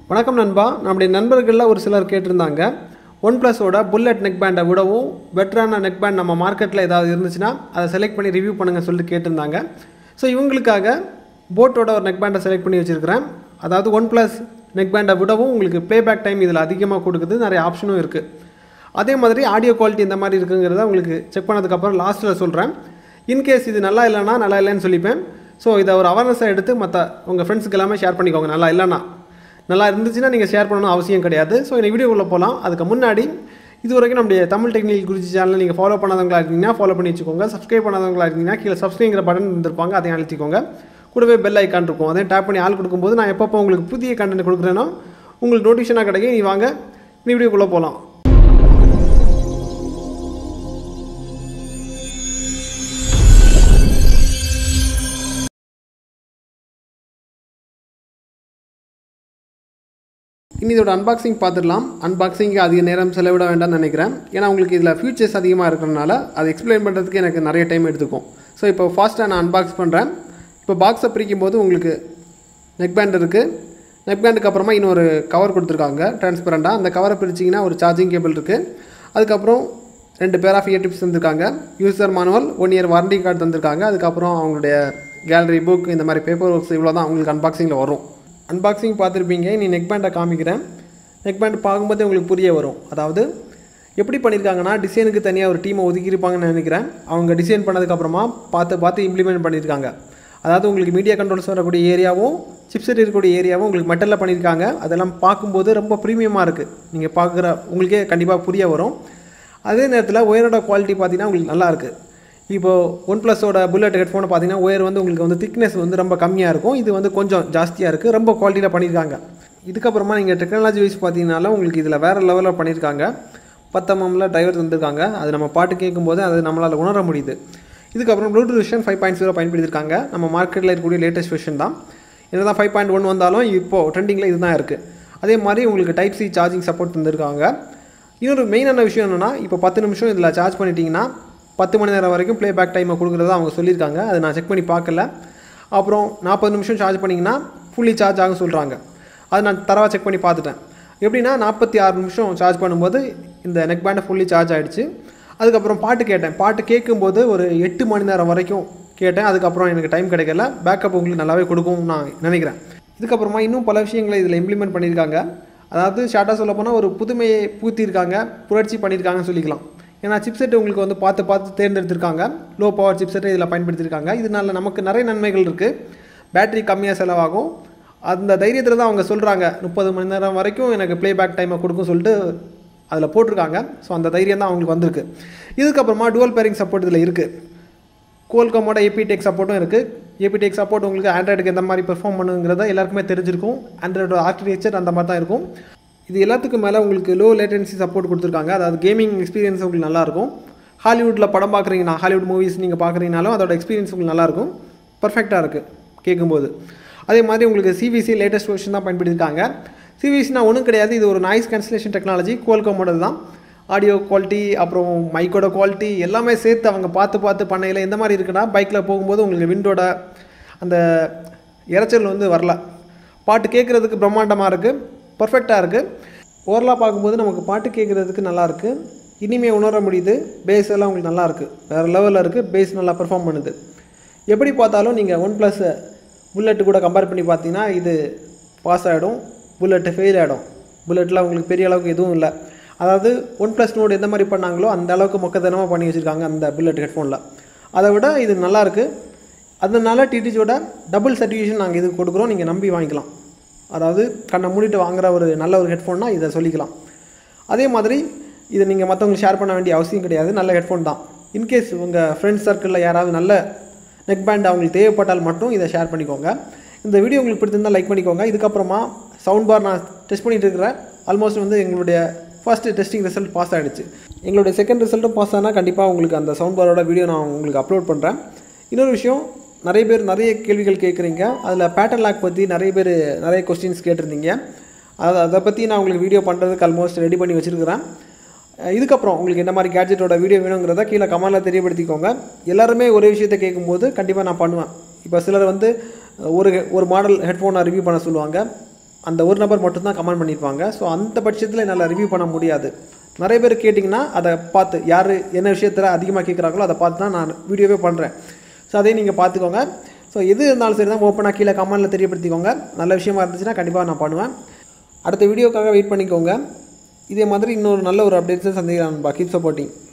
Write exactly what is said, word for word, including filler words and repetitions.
வணக்கம் நண்பா. நம்முடைய நண்பர்களில் ஒரு சிலர் கேட்டிருந்தாங்க, ஒன் ப்ளஸோட புல்லட் நெக் பேண்டை விடவும் பெட்டரான நெக் பேண்ட் நம்ம மார்க்கெட்டில் ஏதாவது இருந்துச்சுன்னா அதை செலக்ட் பண்ணி ரிவ்யூ பண்ணுங்கன்னு சொல்லிட்டு கேட்டிருந்தாங்க. ஸோ இவங்களுக்காக போட்டோட ஒரு நெக் பேண்டை செலக்ட் பண்ணி வச்சுருக்கிறேன். அதாவது ஒன் ப்ளஸ் நெக் பேண்டை விடவும் உங்களுக்கு ப்ளேபேக் டைம் இதில் அதிகமாக கொடுக்குது, நிறைய ஆப்ஷனும் இருக்குது. அதே மாதிரி ஆடியோ குவாலிட்டி இந்த மாதிரி இருக்குங்கிறத உங்களுக்கு செக் பண்ணதுக்கப்புறம் லாஸ்ட்டில் சொல்கிறேன். இன்கேஸ் இது நல்லா இல்லைன்னா நல்லா இல்லைன்னு சொல்லிப்பேன். ஸோ இதை ஒரு அவேர்னஸாக எடுத்து மற்ற உங்கள் ஃப்ரெண்ட்ஸுக்கு எல்லாமே ஷேர் பண்ணிக்கோங்க. நல்லா இல்லைன்னா, நல்லா இருந்துச்சுன்னா நீங்கள் ஷேர் பண்ணணும் அவசியம் கிடையாது. ஸோ இந்த வீடியோக்குள்ளே போகலாம். அதுக்கு முன்னாடி இது வரைக்கும் நம்முடைய தமிழ் டெக்னிக்கல் குருஜி சேனல் நீங்கள் ஃபாலோ பண்ணாதவங்களா இருக்கீங்கன்னா ஃபாலோ பண்ணி வச்சுக்கோங்க. சப்ஸ்கிரைப் பண்ணாதவங்களா இருக்கீங்கன்னா கீழே சப்ஸ்கிரைங்கிற பட்டன் இருந்திருப்பாங்க, அதையும் அழுத்திக்கோங்க. கூடவே பெல் ஐக்கான் இருக்கும், அதையும் டேப் பண்ணி ஆள் கொடுக்கும்போது நான் எப்பப்போ உங்களுக்கு புதிய கண்டென்ட் கொடுக்குறேனோ உங்களுக்கு நோட்டிஃபிகேஷனாக கிடைக்கும். நீ வாங்க இந்த வீடியோக்குள்ளே போகலாம். இனி இதோட அன்பாக்சிங் பார்த்துடலாம். அன்பாக்சிங்க்கு அதிக நேரம் செலவிட வேண்டாம்னு நினைக்கிறேன். ஏன்னா உங்களுக்கு இதில் ஃபியூச்சர்ஸ் அதிகமாக இருக்கிறனால அதை எக்ஸ்பிளைன் பண்ணுறதுக்கு எனக்கு நிறைய டைம் எடுத்துக்கும். ஸோ இப்போ ஃபாஸ்ட்டாக நான் அன்பாக்ஸ் பண்ணுறேன். இப்போ பாக்ஸை பிரிக்கும் போது உங்களுக்கு நெக் பேண்ட் இருக்குது. நெக் பேண்டுக்கு அப்புறமா இன்னொரு கவர் கொடுத்துருக்காங்க டிரான்ஸ்பரண்ட்டாக. அந்த கவரை பிரிச்சிங்கன்னா ஒரு சார்ஜிங் கேபிள் இருக்குது. அதுக்கப்புறம் ரெண்டு பேர் ஆஃப் இயர் டிப்ஸ் தந்திருக்காங்க. User manual, one year warranty card தந்திருக்காங்க. அதுக்கப்புறம் அவங்களுடைய கேலரி புக், இந்த மாதிரி பேப்பர் ஒர்க்ஸ் இவ்வளோ தான் உங்களுக்கு அன்பாக்சிங்கில் வரும். அன்பாக்சிங் பார்த்துருப்பீங்க. நீ நெக் பேண்டை காமிக்கிறேன். நெக் பேண்ட் பார்க்கும்போது உங்களுக்கு புரிய வரும். அதாவது எப்படி பண்ணியிருக்காங்கன்னா, டிசைனுக்கு தனியாக ஒரு டீமை ஒதுக்கியிருப்பாங்கன்னு நினைக்கிறேன். அவங்க டிசைன் பண்ணதுக்கப்புறமா பார்த்து பார்த்து இம்ப்ளிமெண்ட் பண்ணியிருக்காங்க. அதாவது உங்களுக்கு மீடியா கண்ட்ரோல்ஸ் வரக்கூடிய ஏரியாவும் சிப்செட் இருக்கக்கூடிய ஏரியாவும் உங்களுக்கு மெட்டலில் பண்ணியிருக்காங்க. அதெல்லாம் பார்க்கும்போது ரொம்ப ப்ரீமியமாக இருக்குது. நீங்கள் பார்க்குற உங்களுக்கே கண்டிப்பாக புரிய வரும். அதே நேரத்தில் ஒயரோட குவாலிட்டி பார்த்தீங்கன்னா உங்களுக்கு நல்லாயிருக்கு. இப்போது ஒன் ப்ளஸோட புல்லட் ஹெட்ஃபோனை பார்த்தீங்கன்னா ஒயர் வந்து உங்களுக்கு வந்து திக்னஸ் வந்து ரொம்ப கம்மியாக இருக்கும். இது வந்து கொஞ்சம் ஜாஸ்தியாக இருக்குது. ரொம்ப குவாலிட்டியில் பண்ணியிருக்காங்க. இதுக்கப்புறமா நீங்கள் டெக்னாலஜி வைஸ் பார்த்தீங்கன்னாலும் உங்களுக்கு இதில் வேறு லெவலில் பண்ணியிருக்காங்க. பத்து எம்எம்மில் டிரைவர் தந்திருக்காங்க. அது நம்ம பாட்டு கேட்கும்போது அது நம்மளால் உணர முடியுது. இதுக்கப்புறம் bluetooth version five point zero பயன்படுத்தியிருக்காங்க. நம்ம மார்க்கெட்டில் இருக்கக்கூடிய லேட்டஸ்ட் வெர்ஷன் தான். என்ன தான் ஃபைவ் பாயிண்ட் ஒன் வந்தாலும் இப்போது ட்ரெண்டிங்கில் இது தான் இருக்குது. அதே மாதிரி உங்களுக்கு டைப் சி சார்ஜிங் சப்போர்ட் தந்திருக்காங்க. இன்னொரு மெயினான விஷயம் என்னென்னா, இப்போ பத்து நிமிஷம் இதில் சார்ஜ் பண்ணிட்டீங்கன்னா பத்து மணி நேரம் வரைக்கும் ப்ளே பேக் டைமை கொடுக்குறதா அவங்க சொல்லியிருக்காங்க. அது நான் செக் பண்ணி பார்க்கல. அப்புறம் நாற்பது நிமிஷம் சார்ஜ் பண்ணிங்கன்னா ஃபுல்லி சார்ஜ் ஆகும் சொல்கிறாங்க. அது நான் தரவாக செக் பண்ணி பார்த்துட்டேன். எப்படின்னா நாற்பத்தி ஆறு நிமிஷம் சார்ஜ் பண்ணும்போது இந்த நெக் பேண்டை ஃபுல்லி சார்ஜ் ஆகிடுச்சு. அதுக்கப்புறம் பாட்டு கேட்டேன். பாட்டு கேட்கும்போது ஒரு எட்டு மணி நேரம் வரைக்கும் கேட்டேன். அதுக்கப்புறம் எனக்கு டைம் கிடைக்கல. பேக்கப் உங்களுக்கு நல்லாவே கொடுக்கும்னு நான் நினைக்கிறேன். இதுக்கப்புறமா இன்னும் பல விஷயங்களை இதில் இம்ப்ளிமெண்ட் பண்ணியிருக்காங்க. அதாவது ஷார்ட்டாக சொல்ல போனால் ஒரு புதுமையை பூத்திருக்காங்க, புரட்சி பண்ணியிருக்காங்கன்னு சொல்லிக்கலாம். ஏன்னா சிப்செட் உங்களுக்கு வந்து பார்த்து பார்த்து தேர்ந்தெடுத்திருக்காங்க. லோ பவர் சிப்செட்டை இதில் பயன்படுத்தியிருக்காங்க. இதனால நமக்கு நிறைய நன்மைகள் இருக்குது. பேட்டரி கம்மியாக செலவாகும். அந்த தைரியத்தில் தான் அவங்க சொல்கிறாங்க முப்பது மணி நேரம் வரைக்கும் எனக்கு ப்ளே பேக் டைமை கொடுக்கும் சொல்லிட்டு அதில் போட்டிருக்காங்க. ஸோ அந்த தைரியம் தான் அவங்களுக்கு வந்திருக்கு. இதுக்கப்புறமா டுவல் பேரிங் சப்போர்ட் இதில் இருக்குது. கோல்கமோட ஏபி டெக் சப்போர்ட்டும் இருக்குது. ஏபி டெக் சப்போர்ட் உங்களுக்கு ஆண்ட்ராய்டுக்கு எந்த மாதிரி பெர்ஃபார்ம் பண்ணுங்கிறத எல்லாருக்குமே தெரிஞ்சிருக்கும். ஆண்ட்ராய்டோட ஆர்கிடெக்சர் அந்த மாதிரி தான் இருக்கும். இது எல்லாத்துக்கும் மேலே உங்களுக்கு லோ லேட்டன்சி சப்போர்ட் கொடுத்துருக்காங்க. அதாவது கேமிங் எக்ஸ்பீரியன்ஸ் உங்களுக்கு நல்லாயிருக்கும். ஹாலிவுட்டில் படம் பார்க்குறீங்கன்னா, ஹாலிவுட் மூவிஸ் நீங்கள் பார்க்குறீங்கனாலும் அதோட எக்ஸ்பீரியன்ஸ் உங்களுக்கு நல்லாயிருக்கும். பர்ஃபெக்டாக இருக்குது கேட்கும்போது. அதே மாதிரி உங்களுக்கு சிவிசி லேட்டஸ்ட் வெர்ஷன் தான் பயன்படுத்தியிருக்காங்க. சிவிசினா ஒன்றும் கிடையாது. இது ஒரு நாய்ஸ் கேன்சலேஷன் டெக்னாலஜி. கோல்கோ மாடல் தான். ஆடியோ குவாலிட்டி அப்புறம் மைக்கோட குவாலிட்டி எல்லாமே சேர்த்து அவங்க பார்த்து பார்த்து பண்ணையில் எந்த மாதிரி இருக்குன்னா, பைக்கில் போகும்போது உங்களுக்கு விண்டோட அந்த இறைச்சல் வந்து வரல. பாட்டு கேட்குறதுக்கு பிரம்மாண்டமாக இருக்குது, பர்ஃபெக்டாக இருக்குது. ஓவரலாக பார்க்கும்போது நமக்கு பாட்டு கேட்குறதுக்கு நல்லாயிருக்கு. இனிமேல் உணர முடியுது. பேஸ் எல்லாம் உங்களுக்கு நல்லாயிருக்கு, வேறு லெவலில் இருக்குது. பேஸ் நல்லா பெர்ஃபார்ம் பண்ணுது. எப்படி பார்த்தாலும் நீங்கள் ஒன் ப்ளஸ் புல்லட்டு கூட கம்பேர் பண்ணி பார்த்தீங்கன்னா இது பாஸ் ஆகிடும், புல்லட்டு ஃபெயில் ஆகிடும். புல்லட்டில் உங்களுக்கு பெரிய அளவுக்கு எதுவும் இல்லை. அதாவது ஒன் ப்ளஸ் நோடு எந்த மாதிரி பண்ணாங்களோ அந்த அளவுக்கு மொக்கத்தனமாக பண்ணி வச்சுருக்காங்க அந்த புல்லட் ஹெட்ஃபோனில். அதை விட இது நல்லாயிருக்கு. அதனால டிடிஜியோட டபுள் சர்டிஃபிகேஷன் நாங்கள் இது கொடுக்குறோம். நீங்கள் நம்பி வாங்கிக்கலாம். அதாவது கண்ணை மூடிட்டு வாங்குகிற ஒரு நல்ல ஒரு ஹெட்ஃபோன்னா இதை சொல்லிக்கலாம். அதே மாதிரி இதை நீங்கள் மற்றவங்களுக்கு ஷேர் பண்ண வேண்டிய அவசியம் கிடையாது. நல்ல ஹெட்ஃபோன் தான். இன்கேஸ் உங்கள் ஃப்ரெண்ட்ஸ் சர்க்கிளில் யாராவது நல்ல நெக் பேண்ட் அவங்களுக்கு தேவைப்பட்டால் மட்டும் இதை ஷேர் பண்ணிக்கோங்க. இந்த வீடியோ உங்களுக்கு பிடிச்சிருந்தால் லைக் பண்ணிக்கோங்க. இதுக்கப்புறமா சவுண்ட் பார் நான் டெஸ்ட் பண்ணிகிட்டு இருக்கிறேன். ஆல்மோஸ்ட் வந்து எங்களுடைய ஃபஸ்ட்டு டெஸ்டிங் ரிசல்ட் பாஸ் ஆகிடுச்சு. எங்களுடைய செகண்ட் ரிசல்ட்டும் பாஸ் ஆனால் கண்டிப்பாக உங்களுக்கு அந்த சவுண்ட் பாரோட வீடியோ நான் உங்களுக்கு அப்லோட் பண்ணுறேன். இன்னொரு விஷயம், நிறைய பேர் நிறைய கேள்விகள் கேட்குறீங்க. அதில் பேட்டர்ன் லாக் பற்றி நிறைய பேர் நிறைய கொஸ்டின்ஸ் கேட்டிருந்தீங்க. அதை அதை பற்றி நான் உங்களுக்கு வீடியோ பண்ணுறதுக்கு ஆல்மோஸ்ட் ரெடி பண்ணி வச்சுருக்கிறேன். இதுக்கப்புறம் உங்களுக்கு என்ன மாதிரி கேட்ஜெட்டோட வீடியோ வேணுங்கிறத கீழே கமெண்ட்டில் தெரியப்படுத்திக்கோங்க. எல்லாருமே ஒரே விஷயத்தை கேட்கும்போது கண்டிப்பாக நான் பண்ணுவேன். இப்போ சிலர் வந்து ஒரு ஒரு மாடல் ஹெட்ஃபோனை ரிவ்யூ பண்ண சொல்லுவாங்க. அந்த ஒரு நபர் மட்டும்தான் கமெண்ட் பண்ணியிருப்பாங்க. ஸோ அந்த பட்சத்தில் என்னால் ரிவ்யூ பண்ண முடியாது. நிறைய பேர் கேட்டிங்கன்னா அதை பார்த்து யார் என்ன விஷயத்தில் அதிகமாக கேட்குறாங்களோ அதை பார்த்து தான் நான் வீடியோவே பண்ணுறேன். ஸோ அதையும் நீங்கள் பார்த்துக்கோங்க. ஸோ எது இருந்தாலும் சரி தான் ஓப்பனாக கீழே கமெண்ட்டில் தெரியப்படுத்திக்கோங்க. நல்ல விஷயமா இருந்துச்சுன்னா கண்டிப்பாக நான் பண்ணுவேன். அடுத்த வீடியோக்காக வெயிட் பண்ணிக்கோங்க. இதே மாதிரி இன்னொரு நல்ல ஒரு அப்டேட்ஸை சந்திக்கலாம். Keep supporting.